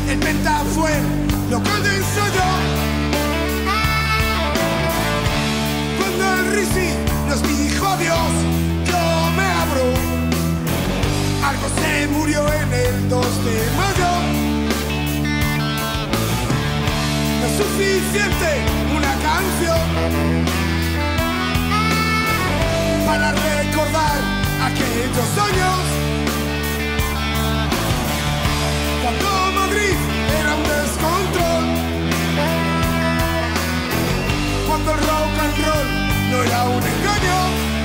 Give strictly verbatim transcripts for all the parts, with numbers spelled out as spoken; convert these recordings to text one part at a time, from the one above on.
El Penta fue local de ensayo. Cuando el Risi nos dijo adiós, yo me abro. Algo se murió en el dos de mayo. No es suficiente una canción para recordar aquellos años cuando Madrid era un descontrol, cuando el rock and roll no era un engaño.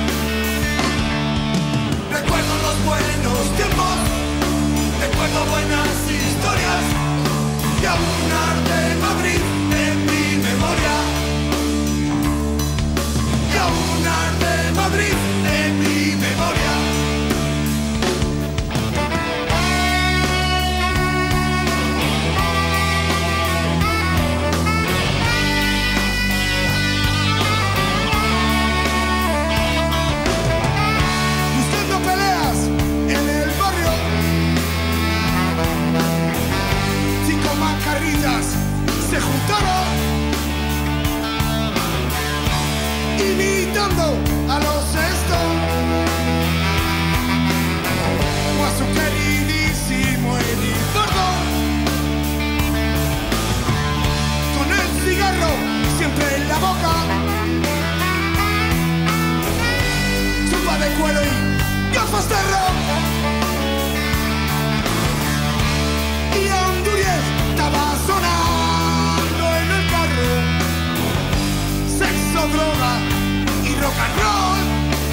Recuerdo los buenos tiempos, recuerdo buenas historias y aún arde Madrid en mi memoria. Y aún arde Madrid en mi memoria. Buscando peleas en el barrio, cinco mascarillas se juntaron, imitando a los Stones o a su queridísimo Eddie Gordon, con el cigarro siempre en la boca, chupa de cuero y gafas de rock. Y Andúriez estaba sonando en el carro, sexo, droga y rock and roll.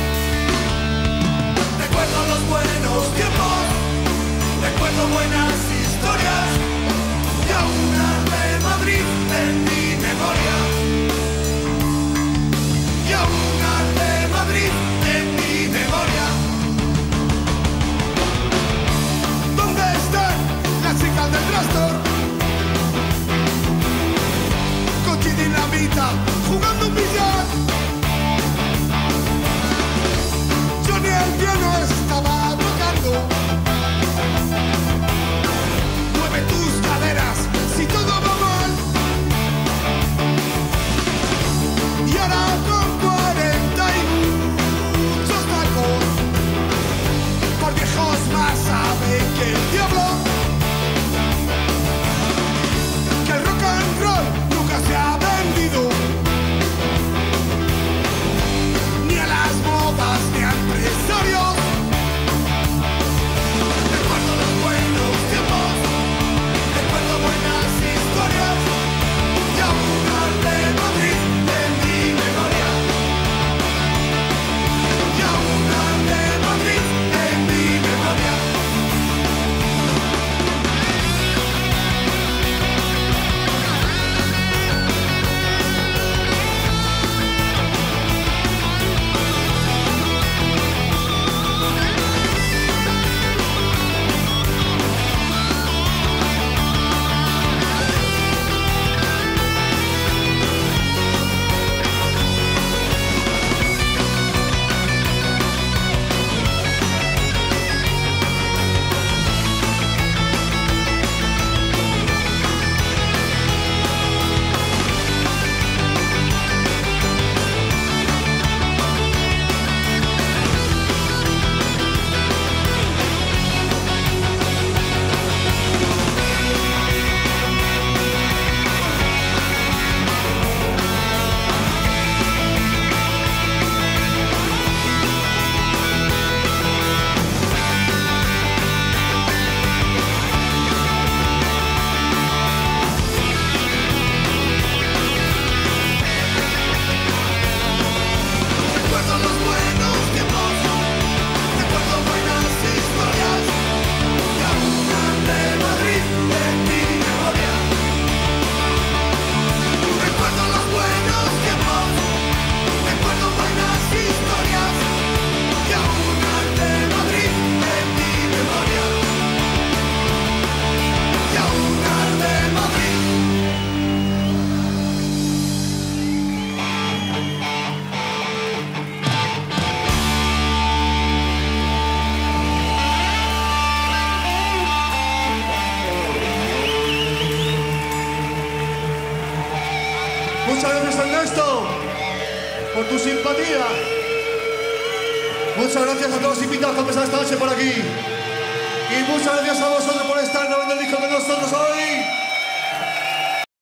Recuerdo los buenos tiempos, recuerdo buenas historias y aún arde Madrid en mi memoria. Y aún arde Madrid en mi memoria. ¿Dónde están las chicas del Trastor? Coche Dinamita jugando un billar. Johnny el piano estaba tocando. Mueve tu Muchas gracias, Ernesto, por tu simpatía. Muchas gracias a todos los invitados que han pasado esta noche por aquí. Y muchas gracias a vosotros por estar grabando el disco con nosotros hoy.